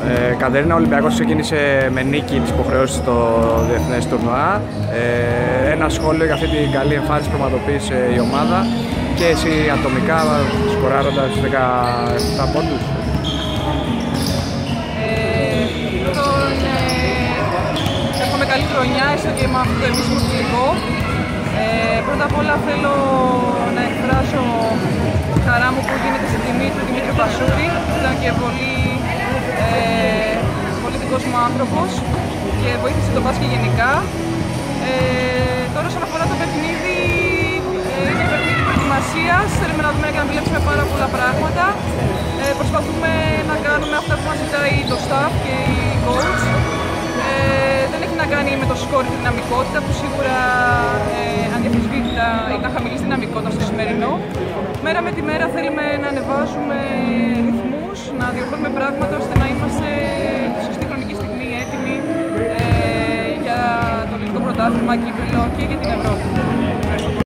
Κατερίνα, ο Ολυμπιακός ξεκίνησε με νίκη τις υποχρεώσεις στο διεθνές τουρνουά. Ένα σχόλιο για αυτή την καλή εμφάνιση που πραγματοποίησε η ομάδα και εσύ ατομικά σκοράροντας 17 πόντους. Έχουμε καλή χρονιά, έστω και με αυτό το επίσημο φιλικό. Πρώτα απ' όλα θέλω να εκφράσω τη χαρά μου που γίνεται στην τιμή του Δημήτρη Πασούρη. Ήταν και πολύ δικός μου άνθρωπος και βοήθησε το μπάσκετ γενικά. Τώρα όσον αφορά το παιχνίδι, είναι παιχνίδι προετοιμασίας. Θέλουμε να δούμε και να δουλέψουμε πάρα πολλά πράγματα. Προσπαθούμε να κάνουμε αυτά που μας ζητάει το staff και οι coach. Δεν έχει να κάνει με το σκορ και τη δυναμικότητα που σίγουρα ανδιαφυσβήτητα ήταν χαμηλή δυναμικότητα στο σημερινό. Μέρα με τη μέρα θέλουμε να ανεβάζουμε ρυθμούς, να διορθώνουμε πράγματα ώστε να είμαστε στη σωστή χρονική στιγμή έτοιμοι για το ελληνικό πρωτάθλημα Κύπελλο και για την Ευρώπη.